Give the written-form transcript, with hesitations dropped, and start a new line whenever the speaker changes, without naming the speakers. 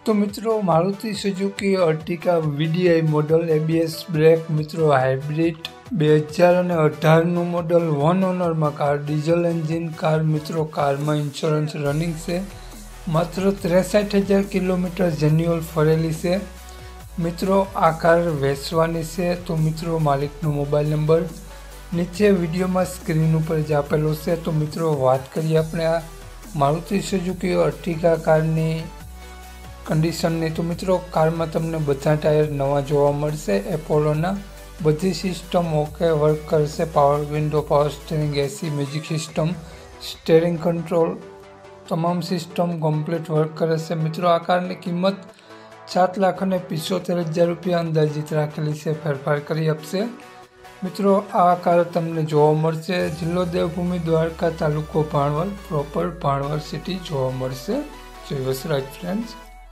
तो मित्रों Maruti Suzuki Ertiga VDI model ABS brake मित्रों हाइब्रिड 2018 मॉडल वन ओनर में कार डीजल एंजीन कार मित्रों कार में इंश्योरेंस रनिंग से मात्र 63,000 किलोमीटर जेन्युअल फरेली से मित्रों आ कार वेचवानी से। तो मित्रों मालिकनो मोबाइल नंबर नीचे वीडियो में स्क्रीन पर ज आपेलो से। तो मित्रों बात करिए अपने आ मारुति सुजुकी अर्टिगा कारनी कंडीशननी। तो मित्रों कार में तमने बधा टायर नवा जोवा मळशे। एपोलोना बधी सिस्टम ओके वर्क करशे। Power window, power steering, AC, music system, steering control तमाम सिस्टम कम्प्लीट वर्क करे छे। मित्रों आ कारनी किंमत 7,75,000 रुपया अंदाजित राखेली छे। फेरफार करी आपशे। मित्रों आ कार तमने जोवा मळशे। जिल्लो देवभूमि, द्वारका, तालुको भाणवल, प्रोपर भाणवल सिटी जोवा मळशे। सो राइट फ्रेंड्स।